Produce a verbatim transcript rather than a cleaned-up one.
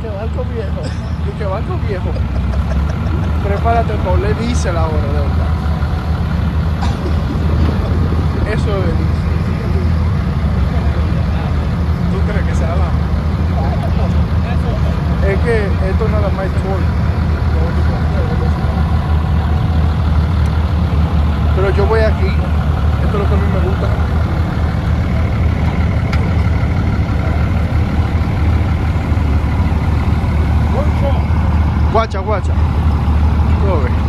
que banco viejo. Y que banco viejo. Prepárate, Paul, le dice la hora de verdad. Eso es. ¿Tú crees que se haga? Es que esto nada más es tour. Pero yo voy aquí. Esto es lo que a mí me gusta. Guacha, guacha. Todo bien.